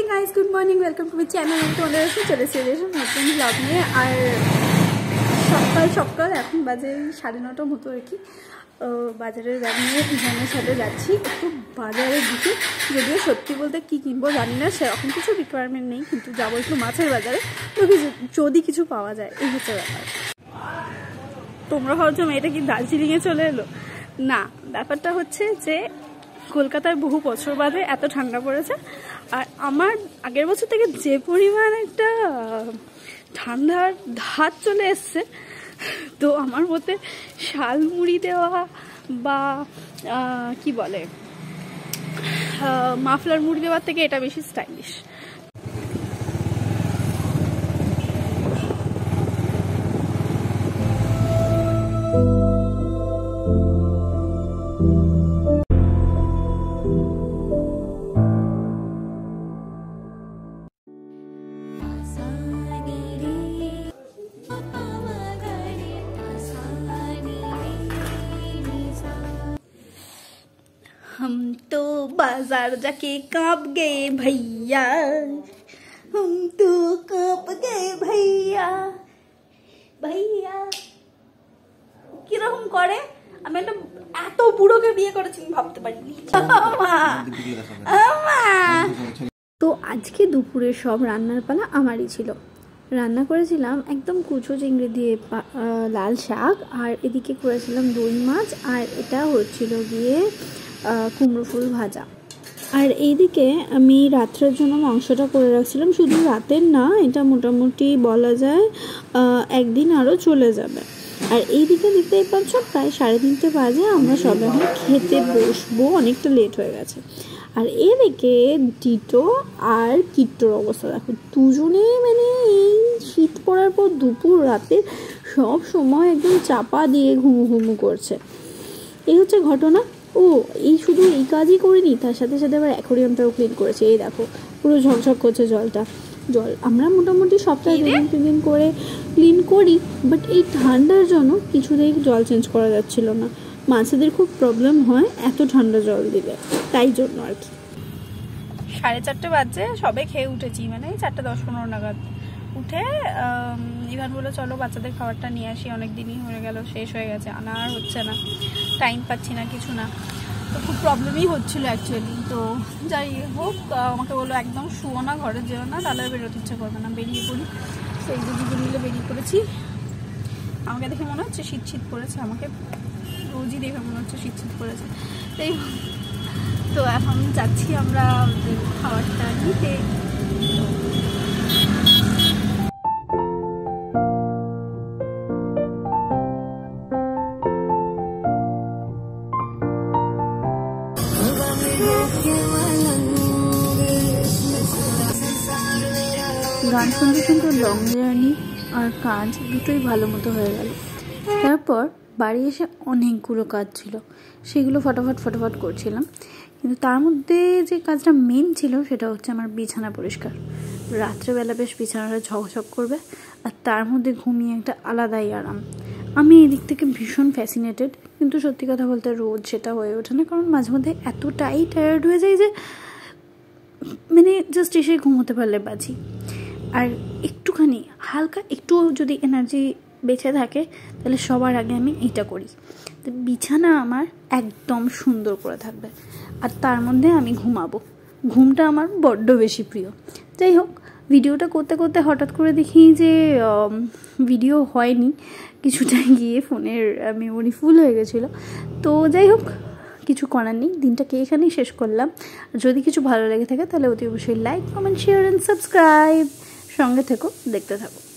Guys, good morning, welcome to my channel. তোমাদের সাথে চলে এসেছি নতুন ব্লগ নিয়ে। আর সকাল সকাল এখন বাজে 9:30 মতো আর কি। বাজারের ব্যাগ নিয়ে ইভানের সাথে যাচ্ছি একটু বাজারের দিকে। যদিও সত্যি বলতে কী কিনবো জানি না, সেরকম কিছু রিকোয়ারমেন্ট নেই, কিন্তু যাবো একটু মাছের বাজারে, যদি কিছু পাওয়া যায়। এই হচ্ছে ব্যাপার। তোমরা ভাবছো মেয়েটা কি দার্জিলিংয়ে চলে এলো? না, ব্যাপারটা হচ্ছে যে কলকাতায় বহু বছর বাদে এত ঠান্ডা পড়েছে। আর আমার আগের বছর থেকে যে পরিমাণ একটা ঠান্ডার ধাত চলে এসছে, তো আমার মতে শাল মুড়ি দেওয়া বা কি বলে মাফলার মুড়ি দেওয়ার থেকে এটা বেশি স্টাইলিশ। हम तो बाजार जाके कांप गए भैया, हम तो कांप गए भैया। भैया কিরকম করে? আমি একটা এত বুড়োকে বিয়ে করেছি ভাবতে পারিনি। তো আজকে দুপুরে সব রান্নার পালা আমারই ছিল। রান্না করেছিলাম একদম কুচো চিংড়ি দিয়ে লাল শাক, আর এদিকে করেছিলাম দই মাছ, আর এটা হচ্ছিল গিয়ে কুমড়ো ফুল ভাজা। আর এইদিকে আমি রাত্রের জন্য মাংসটা করে রাখছিলাম, শুধু রাতের না, এটা মোটামুটি বলা যায় একদিন আরও চলে যাবে। আর এইদিকে দেখতেই পাচ্ছ প্রায় 3:30 বাজে, আমরা সব এখন খেতে বসবো, অনেকটা লেট হয়ে গেছে। আর এদিকে টিটো আর কিট্টোর অবস্থা দেখো, দুজনে মানে এই শীত পড়ার পর দুপুর রাতে সব সময় একদম চাপা দিয়ে ঘুমু ঘুমু করছে। এই হচ্ছে ঘটনা। ও এই শুধু এই কাজই করিনি, তার সাথে সাথে আবার অ্যাকোয়ারিয়ামটাও ক্লিন করেছে। এই দেখো পুরো ঝকঝক করছে জল আমরা মোটামুটি সপ্তাহে 2-3 দিন করে ক্লিন করি, বাট এই ঠান্ডার জন্য কিছুতেই জল চেঞ্জ করা যাচ্ছিল না। মাছেদের খুব প্রবলেম হয় এত ঠান্ডা জল দিলে, তাই জন্য আর কি। 4:30 বাজে, সবে খেয়ে উঠেছি, মানে 4:10-15 নাগাদ উঠে ইভান বলে চলো বাচ্চাদের খাবারটা নিয়ে আসি, অনেক দিনই হয়ে গেল, শেষ হয়ে গেছে, আনা আর হচ্ছে না, টাইম পাচ্ছি না, কিছু না, তো খুব প্রবলেমই হচ্ছিলো অ্যাকচুয়ালি। তো যাই হোক, আমাকে বললো একদম শুও না, ঘরে যেও না, তাহলে বেরোতে ইচ্ছে করবে না, বেরিয়ে পড়ি। সেই দুজন মিলে বেরিয়ে পড়েছি। আমাকে দেখে মনে হচ্ছে শীত শীত পড়েছে, আমাকে রোজই দেখে মনে হচ্ছে শীত শীত পড়েছে। তাই তো এখন যাচ্ছি আমরা খাবারটা নিতে। গান শুনতে কিন্তু লং জার্নি আর কাজ দুটোই ভালো মতো হয়ে গেল। তারপর বাড়ি এসে অনেকগুলো কাজ ছিল, সেগুলো ফটাফট করছিলাম। কিন্তু তার মধ্যে যে কাজটা মেন ছিল সেটা হচ্ছে আমার বিছানা পরিষ্কার। রাত্রেবেলা বেশ বিছানাটা ঝকঝক করবে, আর তার মধ্যে ঘুমিয়ে একটা আলাদাই আরাম। আমি এদিক থেকে ভীষণ ফ্যাসিনেটেড, কিন্তু সত্যি কথা বলতে রোজ সেটা হয়ে ওঠে না, কারণ মাঝে মধ্যে এতটাই টায়ার্ড হয়ে যায় যে মানে জাস্ট এসে ঘুমোতে পারলে বাজি। আর একটুখানি হালকা একটু যদি এনার্জি বেঁচে থাকে, তাহলে সবার আগে আমি এটা করি, তো বিছানা আমার একদম সুন্দর করে থাকবে, আর তার মধ্যে আমি ঘুমাবো। ঘুমটা আমার বড্ড বেশি প্রিয়। যাই হোক, ভিডিওটা করতে করতে হঠাৎ করে দেখি যে ভিডিও হয়নি, কিছুটা গিয়ে ফোনের মেমোরি ফুল হয়ে গেছিলো। তো যাই হোক, কিছু করার নেই, দিনটাকে এখানেই শেষ করলাম। যদি কিছু ভালো লেগে থাকে তাহলে অতি অবশ্যই like, comment, share and subscribe. সঙ্গে থেকো, দেখতে থাকো।